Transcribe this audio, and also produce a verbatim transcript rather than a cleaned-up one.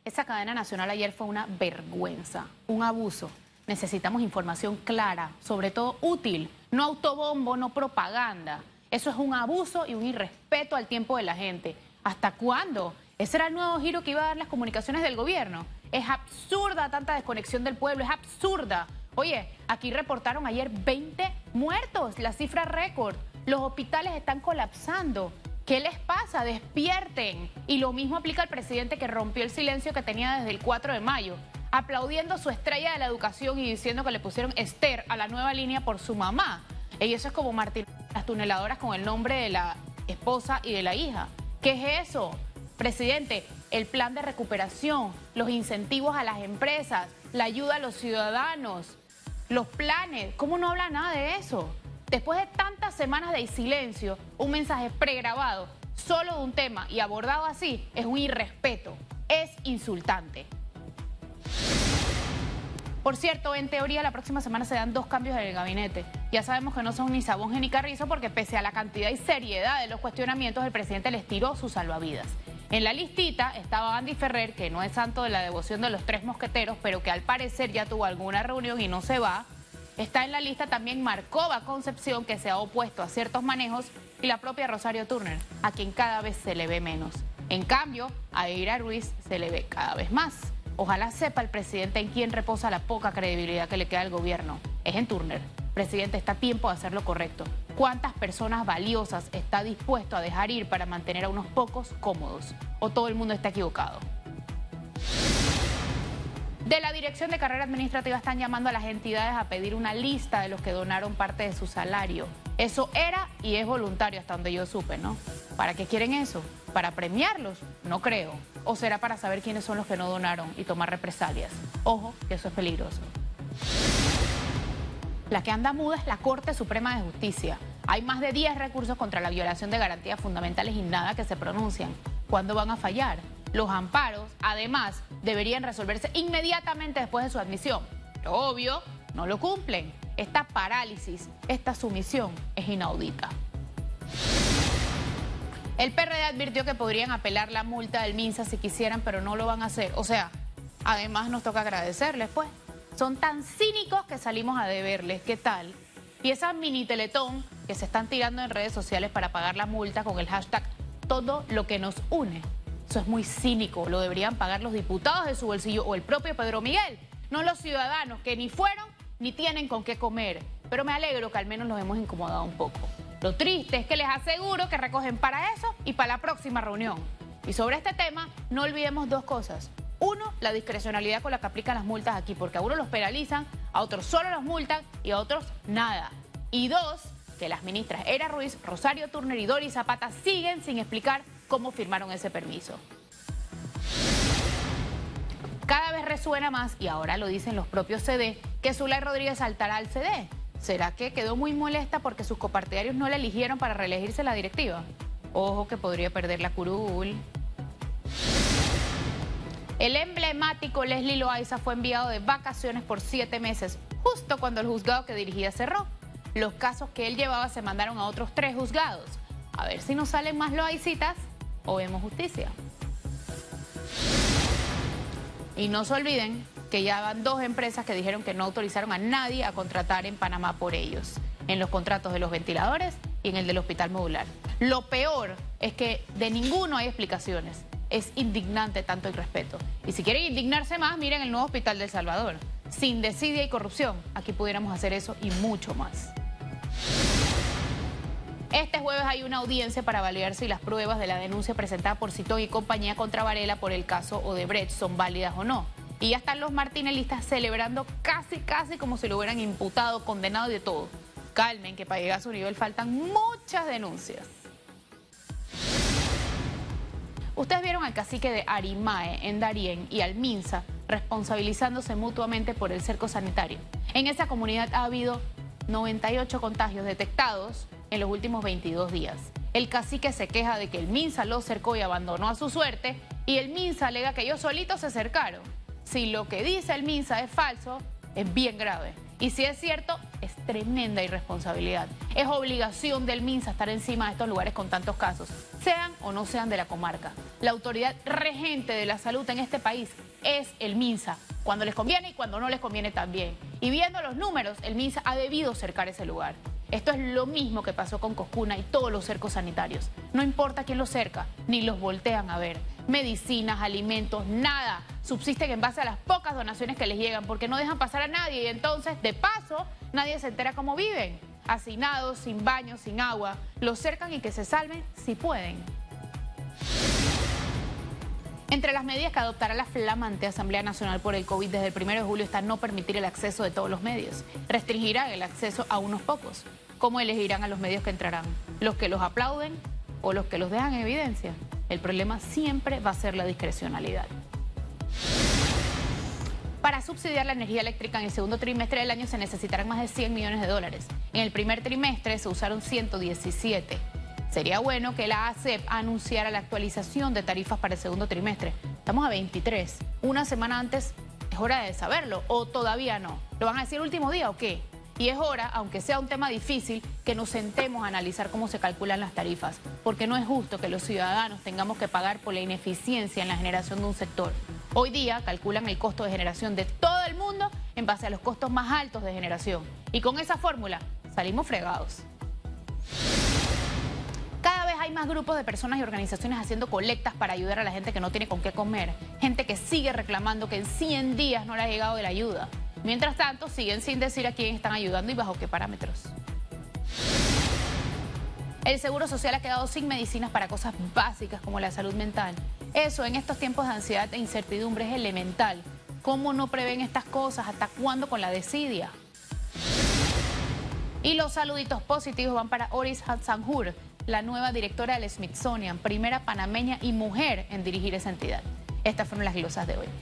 Esa cadena nacional ayer fue una vergüenza, un abuso. Necesitamos información clara, sobre todo útil, no autobombo, no propaganda. Eso es un abuso y un irrespeto al tiempo de la gente. ¿Hasta cuándo? Ese era el nuevo giro que iba a dar las comunicaciones del gobierno. Es absurda tanta desconexión del pueblo, es absurda. Oye, aquí reportaron ayer veinte muertos, la cifra récord. Los hospitales están colapsando. ¿Qué les pasa? Despierten. Y lo mismo aplica al presidente que rompió el silencio que tenía desde el cuatro de mayo, aplaudiendo su estrella de la educación y diciendo que le pusieron Esther a la nueva línea por su mamá. Y eso es como Martín, las tuneladoras con el nombre de la esposa y de la hija. ¿Qué es eso? Presidente, el plan de recuperación, los incentivos a las empresas, la ayuda a los ciudadanos, los planes. ¿Cómo no habla nada de eso? Después de tantas semanas de silencio, un mensaje pregrabado solo de un tema y abordado así es un irrespeto, es insultante. Por cierto, en teoría la próxima semana se dan dos cambios en el gabinete. Ya sabemos que no son ni Sabonge ni Carrizo porque pese a la cantidad y seriedad de los cuestionamientos, el presidente les tiró sus salvavidas. En la listita estaba Andy Ferrer, que no es santo de la devoción de los tres mosqueteros, pero que al parecer ya tuvo alguna reunión y no se va. Está en la lista también Marcova Concepción, que se ha opuesto a ciertos manejos, y la propia Rosario Turner, a quien cada vez se le ve menos. En cambio, a Eira Ruiz se le ve cada vez más. Ojalá sepa el presidente en quién reposa la poca credibilidad que le queda al gobierno. Es en Turner. Presidente, está a tiempo de hacer lo correcto. ¿Cuántas personas valiosas está dispuesto a dejar ir para mantener a unos pocos cómodos? ¿O todo el mundo está equivocado? De la Dirección de Carrera Administrativa están llamando a las entidades a pedir una lista de los que donaron parte de su salario. Eso era y es voluntario hasta donde yo supe, ¿no? ¿Para qué quieren eso? ¿Para premiarlos? No creo. ¿O será para saber quiénes son los que no donaron y tomar represalias? Ojo, que eso es peligroso. La que anda muda es la Corte Suprema de Justicia. Hay más de diez recursos contra la violación de garantías fundamentales y nada que se pronuncian. ¿Cuándo van a fallar? Los amparos, además, deberían resolverse inmediatamente después de su admisión. Pero obvio, no lo cumplen. Esta parálisis, esta sumisión es inaudita. El P R D advirtió que podrían apelar la multa del MINSA si quisieran, pero no lo van a hacer. O sea, además nos toca agradecerles, pues. Son tan cínicos que salimos a deberles. ¿Qué tal? Y esa mini teletón que se están tirando en redes sociales para pagar la multa con el hashtag todo lo que nos une. Eso es muy cínico, lo deberían pagar los diputados de su bolsillo o el propio Pedro Miguel, no los ciudadanos que ni fueron ni tienen con qué comer. Pero me alegro que al menos los hemos incomodado un poco. Lo triste es que les aseguro que recogen para eso y para la próxima reunión. Y sobre este tema, no olvidemos dos cosas. Uno, la discrecionalidad con la que aplican las multas aquí, porque a unos los penalizan, a otros solo los multan y a otros nada. Y dos, que las ministras Eira Ruiz, Rosario Turner y Doris Zapata siguen sin explicar cómo firmaron ese permiso. Cada vez resuena más, y ahora lo dicen los propios C D, que Zulay Rodríguez saltará al C D. ¿Será que quedó muy molesta porque sus copartidarios no la eligieron para reelegirse la directiva? Ojo que podría perder la curul. El emblemático Leslie Loaiza fue enviado de vacaciones por siete meses, justo cuando el juzgado que dirigía cerró. Los casos que él llevaba se mandaron a otros tres juzgados. A ver si nos salen más Loaicitas o vemos justicia. Y no se olviden que ya van dos empresas que dijeron que no autorizaron a nadie a contratar en Panamá por ellos, en los contratos de los ventiladores y en el del hospital modular. Lo peor es que de ninguno hay explicaciones. Es indignante tanto irrespeto. Y si quieren indignarse más, miren el nuevo hospital de El Salvador. Sin desidia y corrupción, aquí pudiéramos hacer eso y mucho más. Este jueves hay una audiencia para validar si las pruebas de la denuncia presentada por Citón y compañía contra Varela por el caso Odebrecht son válidas o no. Y ya están los martinelistas celebrando casi, casi como si lo hubieran imputado, condenado y de todo. Calmen, que para llegar a su nivel faltan muchas denuncias. Ustedes vieron al cacique de Arimae en Darién y al MINSA responsabilizándose mutuamente por el cerco sanitario. En esa comunidad ha habido noventa y ocho contagios detectados en los últimos veintidós días. El cacique se queja de que el MINSA lo cercó y abandonó a su suerte y el MINSA alega que ellos solitos se cercaron. Si lo que dice el MINSA es falso, es bien grave. Y si es cierto, es tremenda irresponsabilidad. Es obligación del MINSA estar encima de estos lugares con tantos casos, sean o no sean de la comarca. La autoridad regente de la salud en este país es el MINSA, cuando les conviene y cuando no les conviene también. Y viendo los números, el MINSA ha debido cercar ese lugar. Esto es lo mismo que pasó con Coscuna y todos los cercos sanitarios. No importa quién los cerca, ni los voltean a ver. Medicinas, alimentos, nada. Subsisten en base a las pocas donaciones que les llegan porque no dejan pasar a nadie y entonces, de paso, nadie se entera cómo viven. Hacinados, sin baño, sin agua. Los cercan y que se salven si pueden. Entre las medidas que adoptará la flamante Asamblea Nacional por el COVID desde el primero de julio está no permitir el acceso de todos los medios. Restringirán el acceso a unos pocos. ¿Cómo elegirán a los medios que entrarán? ¿Los que los aplauden o los que los dejan en evidencia? El problema siempre va a ser la discrecionalidad. Para subsidiar la energía eléctrica en el segundo trimestre del año se necesitarán más de cien millones de dólares. En el primer trimestre se usaron ciento diecisiete. Sería bueno que la A C E P anunciara la actualización de tarifas para el segundo trimestre. Estamos a veintitrés. Una semana antes es hora de saberlo, o todavía no. ¿Lo van a decir el último día o qué? Y es hora, aunque sea un tema difícil, que nos sentemos a analizar cómo se calculan las tarifas. Porque no es justo que los ciudadanos tengamos que pagar por la ineficiencia en la generación de un sector. Hoy día calculan el costo de generación de todo el mundo en base a los costos más altos de generación. Y con esa fórmula salimos fregados. Cada vez hay más grupos de personas y organizaciones haciendo colectas para ayudar a la gente que no tiene con qué comer. Gente que sigue reclamando que en cien días no le ha llegado de la ayuda. Mientras tanto, siguen sin decir a quién están ayudando y bajo qué parámetros. El Seguro Social ha quedado sin medicinas para cosas básicas como la salud mental. Eso en estos tiempos de ansiedad e incertidumbre es elemental. ¿Cómo no prevén estas cosas? ¿Hasta cuándo con la desidia? Y los saluditos positivos van para Oris Hatsanjur, la nueva directora del Smithsonian, primera panameña y mujer en dirigir esa entidad. Estas fueron las glosas de hoy.